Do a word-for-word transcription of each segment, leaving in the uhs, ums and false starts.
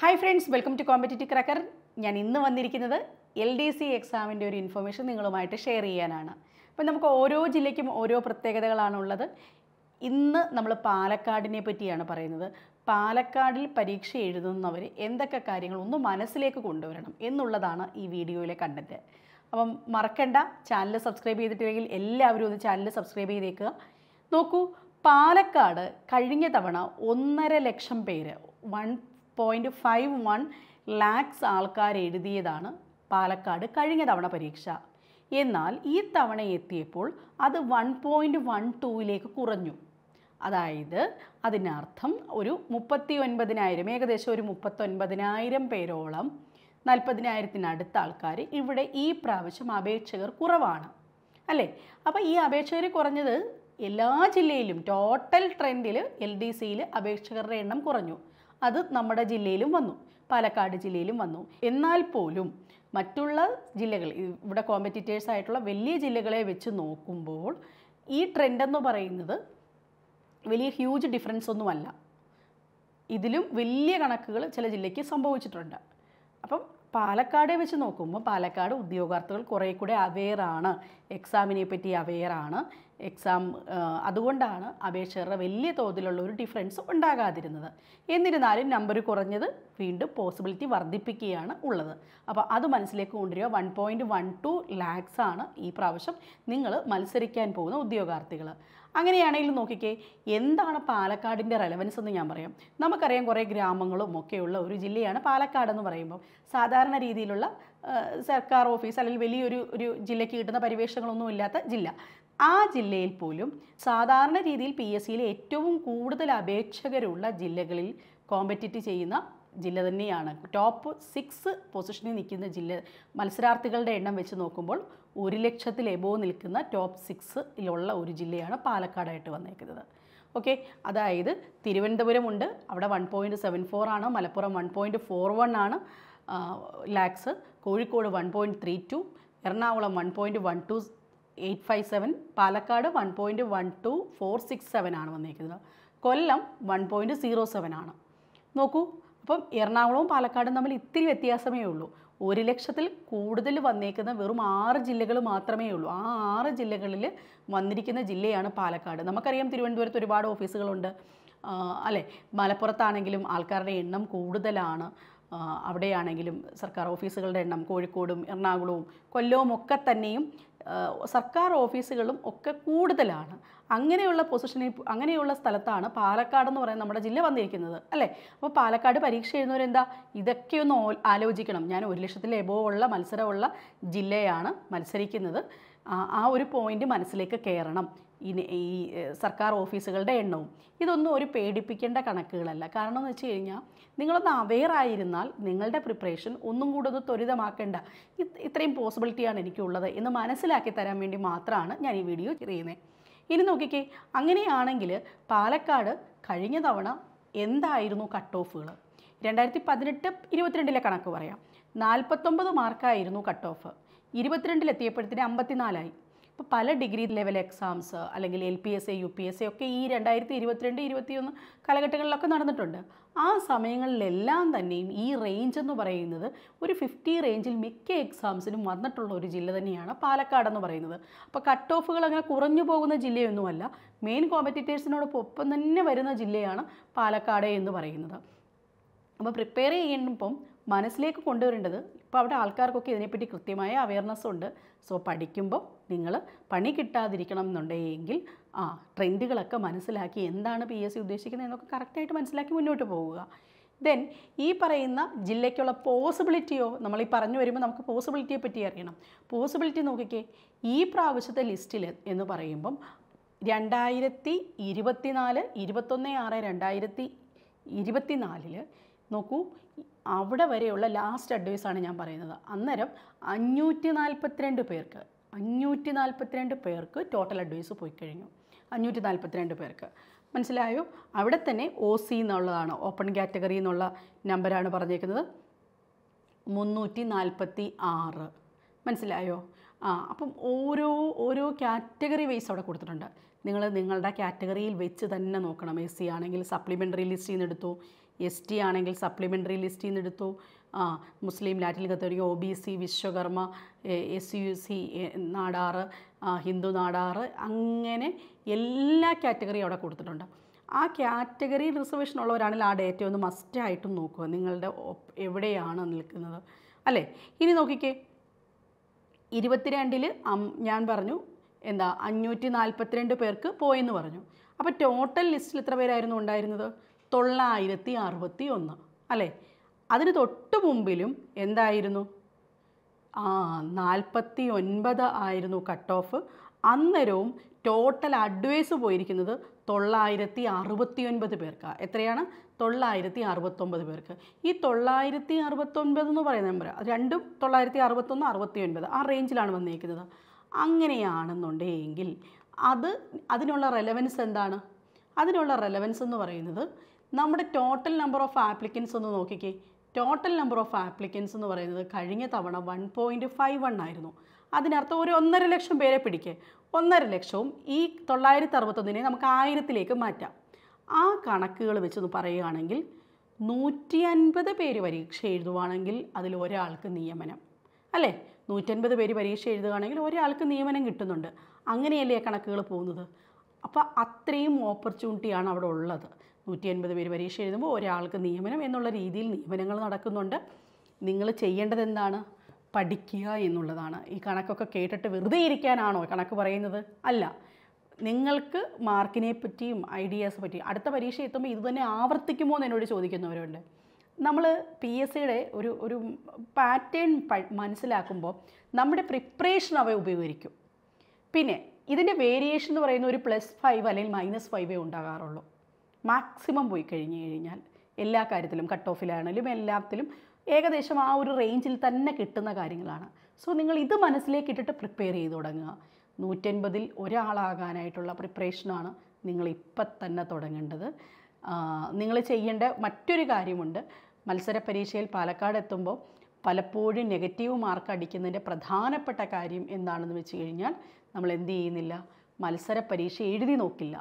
Hi friends, welcome to competitive cracker. ഞാൻ ഇന്ന് വന്നിരിക്കുന്നത് എൽ ഡി സി എക്സാമിൻ്റെ ഒരു ഇൻഫർമേഷൻ നിങ്ങളുമായിട്ട് ഷെയർ ചെയ്യാനാണ്. അപ്പം നമുക്ക് ഓരോ ജില്ലയ്ക്കും ഓരോ പ്രത്യേകതകളാണുള്ളത്. ഇന്ന് നമ്മൾ പാലക്കാടിനെ പറ്റിയാണ് പറയുന്നത്. പാലക്കാടിൽ പരീക്ഷ എഴുതുന്നവർ എന്തൊക്കെ കാര്യങ്ങൾ ഒന്ന് മനസ്സിലേക്ക് കൊണ്ടുവരണം എന്നുള്ളതാണ് ഈ വീഡിയോയിലെ കണ്ടൻറ്റ്. അപ്പം മറക്കണ്ട, ചാനൽ സബ്സ്ക്രൈബ് ചെയ്തിട്ടില്ലെങ്കിൽ എല്ലാവരും ഒന്ന് ചാനൽ സബ്സ്ക്രൈബ് ചെയ്തേക്കുക. നോക്കൂ, പാലക്കാട് കഴിഞ്ഞ തവണ ഒന്നര ലക്ഷം പേര് one point five one lakhs ആൾക്കാർ എഴുതിയതാണ് പാലക്കാട് കഴിഞ്ഞ തവണ പരീക്ഷ. എന്നാൽ ഈ തവണ എത്തിയപ്പോൾ അത് വൺ പോയിൻറ്റ് വൺ ടൂവിലേക്ക് കുറഞ്ഞു. അതായത് അതിനർത്ഥം ഒരു മുപ്പത്തി ഒൻപതിനായിരം ഏകദേശം ഒരു മുപ്പത്തൊൻപതിനായിരം പേരോളം നാൽപ്പതിനായിരത്തിനടുത്ത ആൾക്കാർ ഇവിടെ ഈ പ്രാവശ്യം അപേക്ഷകർ കുറവാണ് അല്ലേ. അപ്പോൾ ഈ അപേക്ഷകർ കുറഞ്ഞത് എല്ലാ ജില്ലയിലും ടോട്ടൽ ട്രെൻഡിൽ എൽ ഡി സിയിൽ അപേക്ഷകരുടെ എണ്ണം കുറഞ്ഞു. അത് നമ്മുടെ ജില്ലയിലും വന്നു, പാലക്കാട് ജില്ലയിലും വന്നു. എന്നാൽ പോലും മറ്റുള്ള ജില്ലകൾ, ഇവിടെ കോമ്പറ്റീറ്റേഴ്സ് ആയിട്ടുള്ള വലിയ ജില്ലകളെ വെച്ച് നോക്കുമ്പോൾ ഈ ട്രെൻഡെന്ന് പറയുന്നത് വലിയ ഹ്യൂജ് ഡിഫറൻസ് ഒന്നുമല്ല. ഇതിലും വലിയ കണക്കുകൾ ചില ജില്ലയ്ക്ക് സംഭവിച്ചിട്ടുണ്ട്. അപ്പം പാലക്കാടെ വെച്ച് നോക്കുമ്പോൾ പാലക്കാട് ഉദ്യോഗാർത്ഥികൾ കുറേ കൂടെ അവെയറാണ്, എക്സാമിനെ പറ്റി അവെയറാണ്. എക്സാം അതുകൊണ്ടാണ് അപേക്ഷകരുടെ വലിയ തോതിലുള്ള ഒരു ഡിഫറൻസ് ഉണ്ടാകാതിരുന്നത്. എന്നിരുന്നാലും നമ്പർ കുറഞ്ഞത് വീണ്ടും പോസിബിലിറ്റി വർദ്ധിപ്പിക്കുകയാണ് ഉള്ളത്. അപ്പോൾ അത് മനസ്സിലേക്ക് കൊണ്ടുവരിക. One point one two lakhs ആണ് ഈ പ്രാവശ്യം നിങ്ങൾ മത്സരിക്കാൻ പോകുന്ന ഉദ്യോഗാർത്ഥികൾ. അങ്ങനെയാണെങ്കിൽ നോക്കിക്കേ, എന്താണ് പാലക്കാടിൻ്റെ റെലവൻസ് എന്ന് ഞാൻ പറയാം. നമുക്കറിയാം കുറേ ഗ്രാമങ്ങളും ഒക്കെയുള്ള ഒരു ജില്ലയാണ് പാലക്കാടെന്ന് പറയുമ്പോൾ. സാധാരണ രീതിയിലുള്ള സർക്കാർ ഓഫീസ് അല്ലെങ്കിൽ വലിയൊരു ഒരു ജില്ലയ്ക്ക് കിട്ടുന്ന പരിവേഷങ്ങളൊന്നും ഇല്ലാത്ത ജില്ല. ആ ജില്ലയിൽ പോലും സാധാരണ രീതിയിൽ പി എസ് സിയിൽ ഏറ്റവും കൂടുതൽ അപേക്ഷകരുള്ള ജില്ലകളിൽ കോമ്പറ്റിറ്റ് ചെയ്യുന്ന ജില്ല തന്നെയാണ്. ടോപ്പ് സിക്സ് പൊസിഷനിൽ നിൽക്കുന്ന ജില്ല, മത്സരാർത്ഥികളുടെ എണ്ണം വെച്ച് നോക്കുമ്പോൾ ഒരു ലക്ഷത്തിൽ എബോവ് നിൽക്കുന്ന ടോപ്പ് സിക്സിലുള്ള ഒരു ജില്ലയാണ് പാലക്കാടായിട്ട് വന്നേക്കുന്നത്. ഓക്കെ, അതായത് തിരുവനന്തപുരമുണ്ട്, അവിടെ വൺ പോയിൻറ്റ് സെവൻ ഫോർ ആണ്. Malappuram one point four one ആണ് lakhs. Kozhikode one point three two, Ernakulam one point one two eight five seven, Palakkad one point one two four six seven ആണ് വന്നേക്കുന്നത്. Kollam one point zero seven ആണ്. നോക്കൂ, അപ്പം എറണാകുളവും പാലക്കാടും തമ്മിൽ ഇത്തിരി വ്യത്യാസമേ ഉള്ളൂ. ഒരു ലക്ഷത്തിൽ കൂടുതൽ വന്നേക്കുന്ന വെറും ആറ് ജില്ലകൾ മാത്രമേ ഉള്ളൂ. ആ ആറ് ജില്ലകളിൽ വന്നിരിക്കുന്ന ജില്ലയാണ് പാലക്കാട്. നമുക്കറിയാം തിരുവനന്തപുരത്ത് ഒരുപാട് ഓഫീസുകളുണ്ട് അല്ലേ. മലപ്പുറത്താണെങ്കിലും ആൾക്കാരുടെ എണ്ണം കൂടുതലാണ്. അവിടെയാണെങ്കിലും സർക്കാർ ഓഫീസുകളുടെ എണ്ണം കോഴിക്കോടും എറണാകുളവും കൊല്ലവും ഒക്കെ തന്നെയും സർക്കാർ ഓഫീസുകളും ഒക്കെ കൂടുതലാണ്. അങ്ങനെയുള്ള പൊസിഷനിൽ അങ്ങനെയുള്ള സ്ഥലത്താണ് പാലക്കാടെന്ന് പറയുന്നത് നമ്മുടെ ജില്ല വന്നിരിക്കുന്നത് അല്ലേ. അപ്പോൾ പാലക്കാട് പരീക്ഷ എഴുതുന്നവരെന്താ ഇതൊക്കെ ഒന്ന് ആലോചിക്കണം. ഞാൻ ഒരു ലക്ഷത്തിൽ എബോവ് ഉള്ള മത്സരമുള്ള ജില്ലയാണ് മത്സരിക്കുന്നത്. ആ ഒരു പോയിന്റ് മനസ്സിലേക്ക് കയറണം. ഇനി ഈ സർക്കാർ ഓഫീസുകളുടെ എണ്ണവും ഇതൊന്നും ഒരു പേടിപ്പിക്കേണ്ട കണക്കുകളല്ല. കാരണം എന്ന് വെച്ച് കഴിഞ്ഞാൽ നിങ്ങളൊന്ന് അവെയറായിരുന്നാൽ നിങ്ങളുടെ പ്രിപ്പറേഷൻ ഒന്നും കൂടെ ഒന്ന് ത്വരിതമാക്കേണ്ട. ഇത്രയും പോസിബിലിറ്റിയാണ് എനിക്കുള്ളത് എന്ന് മനസ്സിലാക്കി തരാൻ വേണ്ടി മാത്രമാണ് ഞാൻ ഈ വീഡിയോ ചെയ്യുന്നത്. ഇനി നോക്കിക്കേ, അങ്ങനെയാണെങ്കിൽ പാലക്കാട് കഴിഞ്ഞ തവണ എന്തായിരുന്നു കട്ട് ഓഫുകൾ? രണ്ടായിരത്തി പതിനെട്ട് ഇരുപത്തിരണ്ടിലെ കണക്ക് പറയാം. നാൽപ്പത്തൊമ്പത് മാർക്കായിരുന്നു കട്ട് ഓഫ്. ഇരുപത്തിരണ്ടിലെത്തിയപ്പോഴത്തേന് അമ്പത്തിനാലായി. ഇപ്പോൾ പല ഡിഗ്രി ലെവൽ എക്സാംസ് അല്ലെങ്കിൽ L P S A U P S A ഒക്കെ ഈ രണ്ടായിരത്തി ഇരുപത്തിരണ്ട് ഇരുപത്തിയൊന്ന് കാലഘട്ടങ്ങളിലൊക്കെ നടന്നിട്ടുണ്ട്. ആ സമയങ്ങളിലെല്ലാം തന്നെയും ഈ റേഞ്ച് എന്ന് പറയുന്നത് ഒരു ഫിഫ്റ്റി റേഞ്ചിൽ മിക്ക എക്സാംസിനും വന്നിട്ടുള്ള ഒരു ജില്ല തന്നെയാണ് പാലക്കാടെന്ന് പറയുന്നത്. അപ്പോൾ കട്ട് ഓഫുകൾ അങ്ങനെ കുറഞ്ഞു പോകുന്ന ജില്ലയൊന്നുമല്ല. മെയിൻ കോമ്പറ്റീറ്റേഴ്സിനോടൊപ്പം തന്നെ വരുന്ന ജില്ലയാണ് പാലക്കാട് എന്ന് പറയുന്നത്. അപ്പോൾ പ്രിപ്പയർ ചെയ്യുമ്പം മനസ്സിലേക്ക് കൊണ്ടുവരേണ്ടത്, ഇപ്പോൾ അവിടെ ആൾക്കാർക്കൊക്കെ ഇതിനെപ്പറ്റി കൃത്യമായ അവയർനെസ് ഉണ്ട്. സോ പഠിക്കുമ്പോൾ നിങ്ങൾ പണി കിട്ടാതിരിക്കണം എന്നുണ്ടെങ്കിൽ ആ ട്രെൻഡുകളൊക്കെ മനസ്സിലാക്കി എന്താണ് പി എസ് സി ഉദ്ദേശിക്കുന്നത് എന്നൊക്കെ കറക്റ്റായിട്ട് മനസ്സിലാക്കി മുന്നോട്ട് പോവുക. ദെൻ ഈ പറയുന്ന ജില്ലയ്ക്കുള്ള പോസിബിലിറ്റിയോ, നമ്മൾ ഈ പറഞ്ഞു വരുമ്പോൾ നമുക്ക് പോസിബിലിറ്റിയെ പറ്റി അറിയണം. പോസിബിലിറ്റി നോക്കിക്കേ, ഈ പ്രാവശ്യത്തെ ലിസ്റ്റിൽ എന്ന് പറയുമ്പം രണ്ടായിരത്തി ഇരുപത്തിനാല് ഇരുപത്തൊന്ന് ആറ് രണ്ടായിരത്തി ഇരുപത്തിനാലിൽ നോക്കൂ, അവിടെ വരെയുള്ള ലാസ്റ്റ് അഡ്വൈസാണ് ഞാൻ പറയുന്നത്. അന്നേരം അഞ്ഞൂറ്റി നാൽപ്പത്തിരണ്ട് പേർക്ക് അഞ്ഞൂറ്റി നാൽപ്പത്തിരണ്ട് പേർക്ക് ടോട്ടൽ അഡ്വൈസ് പോയി കഴിഞ്ഞു. അഞ്ഞൂറ്റി നാൽപ്പത്തിരണ്ട് പേർക്ക് മനസ്സിലായോ? അവിടെ തന്നെ ഒ സി എന്നുള്ളതാണ്, ഓപ്പൺ കാറ്റഗറി എന്നുള്ള നമ്പറാണ് പറഞ്ഞേക്കുന്നത്, മുന്നൂറ്റി നാൽപ്പത്തി ആറ്. മനസ്സിലായോ? ആ അപ്പം ഓരോ ഓരോ കാറ്റഗറി വൈസ് അവിടെ കൊടുത്തിട്ടുണ്ട്. നിങ്ങൾ നിങ്ങളുടെ കാറ്റഗറിയിൽ വെച്ച് തന്നെ നോക്കണം. എസ് സി ആണെങ്കിൽ സപ്ലിമെൻ്ററി ലിസ്റ്റിൽ നിന്ന് എടുത്തു, എസ് ടി ആണെങ്കിൽ സപ്ലിമെൻ്ററി ലിസ്റ്റിൽ നിന്ന് എടുത്തു, ആ മുസ്ലിം ലാറ്റിൻ കത്തോലിക്ക O B C Vishwakarma S U C Nadar Hindu Nadar അങ്ങനെ എല്ലാ കാറ്റഗറിയും അവിടെ കൊടുത്തിട്ടുണ്ട്. ആ കാറ്റഗറി റിസർവേഷൻ ഉള്ളവരാണെങ്കിൽ ആ ഡേറ്റ ഒന്ന് മസ്റ്റായിട്ടും നോക്കുക നിങ്ങളുടെ എവിടെയാണ് നിൽക്കുന്നത് അല്ലേ. ഇനി നോക്കിക്കേ, ഇരുപത്തിരണ്ടിൽ ഞാൻ പറഞ്ഞു എന്താ അഞ്ഞൂറ്റി നാൽപ്പത്തിരണ്ട് പേർക്ക് പോയെന്ന് പറഞ്ഞു. അപ്പോൾ ടോട്ടൽ ലിസ്റ്റിൽ എത്ര പേരായിരുന്നു ഉണ്ടായിരുന്നത്? തൊള്ളായിരത്തി അറുപത്തി ഒന്ന് അല്ലേ. അതിന് തൊട്ട് മുമ്പിലും എന്തായിരുന്നു? ആ നാൽപ്പത്തി ഒൻപത് ആയിരുന്നു കട്ട് ഓഫ്. അന്നേരവും ടോട്ടൽ അഡ്വൈസ് പോയിരിക്കുന്നത് തൊള്ളായിരത്തി അറുപത്തി ഒൻപത് പേർക്കാണ്. എത്രയാണ്? തൊള്ളായിരത്തി അറുപത്തൊമ്പത് പേർക്ക്. ഈ തൊള്ളായിരത്തി അറുപത്തൊൻപത് എന്ന് പറയുന്ന നമ്പർ രണ്ടും തൊള്ളായിരത്തി അറുപത്തൊന്ന് അറുപത്തി ഒൻപത് ആ റേഞ്ചിലാണ് വന്നിരിക്കുന്നത്. അങ്ങനെയാണെന്നുണ്ടെങ്കിൽ അത് അതിനുള്ള റെലവൻസ് എന്താണ്? അതിനുള്ള റെലവൻസ് എന്ന് പറയുന്നത് നമ്മുടെ ടോട്ടൽ നമ്പർ ഓഫ് ആപ്ലിക്കൻസ് ഒന്ന് നോക്കിക്കേ. ടോട്ടൽ നമ്പർ ഓഫ് ആപ്ലിക്കൻസ് എന്ന് പറയുന്നത് കഴിഞ്ഞ തവണ വൺ പോയിൻറ്റ് ഫൈവ് വൺ ആയിരുന്നു. അതിനർത്ഥം ഒരു ഒന്നര ലക്ഷം പേരെ പിടിക്കുക. ഒന്നര ലക്ഷവും ഈ തൊള്ളായിരത്തി അറുപത്തൊന്നിനെ നമുക്ക് ആയിരത്തിലേക്ക് മാറ്റാം. ആ കണക്കുകൾ വെച്ചൊന്ന് പറയുകയാണെങ്കിൽ നൂറ്റി അൻപത് പേര് പരീക്ഷ എഴുതുവാണെങ്കിൽ അതിൽ ഒരാൾക്ക് നിയമനം അല്ലേ. നൂറ്റൻപത് പേര് പരീക്ഷ എഴുതുകയാണെങ്കിൽ ഒരാൾക്ക് നിയമനം കിട്ടുന്നുണ്ട്. അങ്ങനെയല്ലേ കണക്കുകൾ പോകുന്നത്. അപ്പോൾ അത്രയും ഓപ്പർച്യൂണിറ്റിയാണ് അവിടെ ഉള്ളത്. നൂറ്റി അൻപത് പേര് പരീക്ഷ എഴുതുമ്പോൾ ഒരാൾക്ക് നിയമനം എന്നുള്ള രീതിയിൽ നിയമനങ്ങൾ നടക്കുന്നുണ്ട്. നിങ്ങൾ ചെയ്യേണ്ടത് എന്താണ്? പഠിക്കുക എന്നുള്ളതാണ്. ഈ കണക്കൊക്കെ കേട്ടിട്ട് വെറുതെ ഇരിക്കാനാണോ കണക്ക് പറയുന്നത്? അല്ല. നിങ്ങൾക്ക് മാർക്കിനെ പറ്റിയും ഐഡിയാസ് പറ്റിയും അടുത്ത പരീക്ഷ എത്തുമ്പോൾ ഇത് തന്നെ ആവർത്തിക്കുമോ എന്ന് എന്നോട് ചോദിക്കുന്നവരുണ്ട്. നമ്മൾ പി എസ് സിയുടെ ഒരു ഒരു പാറ്റേൺ മനസ്സിലാക്കുമ്പോൾ നമ്മുടെ പ്രിപ്പറേഷൻ അവ ഉപകരിക്കും. പിന്നെ ഇതിൻ്റെ വേരിയേഷൻ എന്ന് പറയുന്ന ഒരു പ്ലസ് ഫൈവ് അല്ലെങ്കിൽ മൈനസ് ഫൈവേ ഉണ്ടാകാറുള്ളൂ. മാക്സിമം പോയി കഴിഞ്ഞ് കഴിഞ്ഞാൽ എല്ലാ കാര്യത്തിലും കട്ട് ഓഫിലാണെങ്കിലും എല്ലാത്തിലും ഏകദേശം ആ ഒരു റേഞ്ചിൽ തന്നെ കിട്ടുന്ന കാര്യങ്ങളാണ്. സോ നിങ്ങൾ ഇത് മനസ്സിലേക്ക് ഇട്ടിട്ട് പ്രിപ്പയർ ചെയ്ത് തുടങ്ങുക. നൂറ്റൻപതിൽ ഒരാളാകാനായിട്ടുള്ള പ്രിപ്പറേഷനാണ് നിങ്ങൾ ഇപ്പം തന്നെ തുടങ്ങേണ്ടത്. നിങ്ങൾ ചെയ്യേണ്ട മറ്റൊരു കാര്യമുണ്ട്. മത്സര പരീക്ഷയിൽ പാലക്കാട് എത്തുമ്പോൾ പലപ്പോഴും നെഗറ്റീവ് മാർക്ക് അടിക്കുന്നതിൻ്റെ പ്രധാനപ്പെട്ട കാര്യം എന്താണെന്ന് വെച്ച് കഴിഞ്ഞാൽ നമ്മൾ എന്ത് ചെയ്യുന്നില്ല? മത്സര പരീക്ഷ എഴുതി നോക്കില്ല.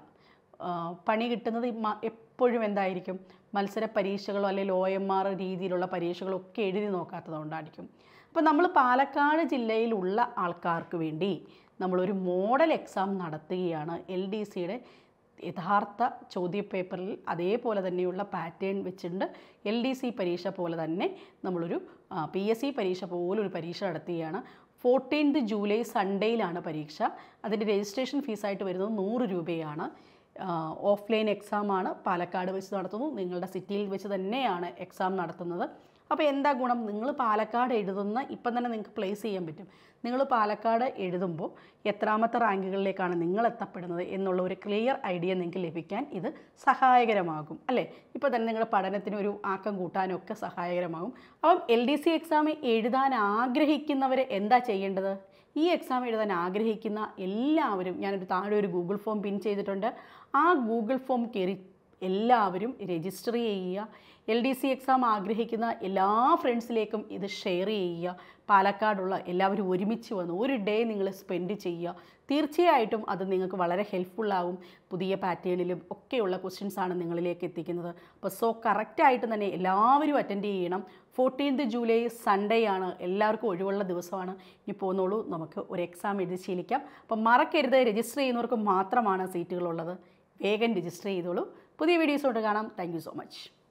പണി കിട്ടുന്നത് എപ്പോഴും എന്തായിരിക്കും? മത്സര പരീക്ഷകളോ അല്ലെങ്കിൽ ഒ എം ആർ രീതിയിലുള്ള പരീക്ഷകളൊക്കെ എഴുതി നോക്കാത്തതുകൊണ്ടായിരിക്കും. അപ്പോൾ നമ്മൾ പാലക്കാട് ജില്ലയിലുള്ള ആൾക്കാർക്ക് വേണ്ടി നമ്മളൊരു മോഡൽ എക്സാം നടത്തുകയാണ്. എൽ ഡി സിയുടെ യഥാർത്ഥ ചോദ്യപേപ്പറിൽ അതേപോലെ തന്നെയുള്ള പാറ്റേൺ വെച്ചിട്ടുണ്ട്. എൽ ഡി സി പരീക്ഷ പോലെ തന്നെ നമ്മളൊരു പി എസ് സി പരീക്ഷ പോലൊരു പരീക്ഷ നടത്തുകയാണ്. ഫോർട്ടീൻത് ജൂലൈ സൺഡേയിലാണ് പരീക്ഷ. അതിൻ്റെ രജിസ്ട്രേഷൻ ഫീസായിട്ട് വരുന്നത് നൂറ് രൂപയാണ്. ഓഫ്ലൈൻ എക്സാമാണ് പാലക്കാട് വെച്ച് നടത്തുന്നു. നിങ്ങളുടെ സിറ്റിയിൽ വെച്ച് തന്നെയാണ് എക്സാം നടത്തുന്നത്. അപ്പോൾ എന്താ ഗുണം? നിങ്ങൾ പാലക്കാട് എഴുതുന്ന ഇപ്പം തന്നെ നിങ്ങൾക്ക് പ്ലേസ് ചെയ്യാൻ പറ്റും. നിങ്ങൾ പാലക്കാട് എഴുതുമ്പോൾ എത്രാമത്തെ റാങ്കുകളിലേക്കാണ് നിങ്ങൾ എത്തപ്പെടുന്നത് എന്നുള്ള ഒരു ക്ലിയർ ഐഡിയ നിങ്ങൾക്ക് ലഭിക്കാൻ ഇത് സഹായകരമാകും അല്ലേ. ഇപ്പോൾ തന്നെ നിങ്ങളുടെ പഠനത്തിന് ഒരു ആക്കം കൂട്ടാനൊക്കെ സഹായകരമാകും. അപ്പം എൽ ഡി സി എക്സാം എഴുതാൻ ആഗ്രഹിക്കുന്നവർ എന്താ ചെയ്യേണ്ടത്? ഈ എക്സാം എഴുതാൻ ആഗ്രഹിക്കുന്ന എല്ലാവരും ഞാനൊരു താഴെ ഒരു ഗൂഗിൾ ഫോം പിൻ ചെയ്തിട്ടുണ്ട്. ആ ഗൂഗിൾ ഫോം കയറി എല്ലാവരും രജിസ്റ്റർ ചെയ്യുക. എൽ ഡി സി എക്സാം ആഗ്രഹിക്കുന്ന എല്ലാ ഫ്രണ്ട്സിലേക്കും ഇത് ഷെയർ ചെയ്യുക. പാലക്കാടുള്ള എല്ലാവരും ഒരുമിച്ച് വന്ന് ഒരു ഡേ നിങ്ങൾ സ്പെൻഡ് ചെയ്യുക. തീർച്ചയായിട്ടും അത് നിങ്ങൾക്ക് വളരെ ഹെൽപ്ഫുള്ളാകും. പുതിയ പാറ്റേണിലും ഒക്കെയുള്ള ക്വസ്റ്റ്യൻസാണ് നിങ്ങളിലേക്ക് എത്തിക്കുന്നത്. അപ്പോൾ സോ കറക്റ്റായിട്ട് തന്നെ എല്ലാവരും അറ്റൻഡ് ചെയ്യണം. ഫോർട്ടീൻത് ജൂലൈ സൺഡേ ആണ്. എല്ലാവർക്കും ഒഴിവുള്ള ദിവസമാണ്. ഇനി പോന്നോളൂ, നമുക്ക് ഒരു എക്സാം എഴുതി ശീലിക്കാം. അപ്പം മറക്കരുത്, രജിസ്റ്റർ ചെയ്യുന്നവർക്ക് മാത്രമാണ് സീറ്റുകളുള്ളത്. വേഗം രജിസ്റ്റർ ചെയ്തോളൂ. പുതിയ വീഡിയോസോട്ട് കാണാം. Thank you so much.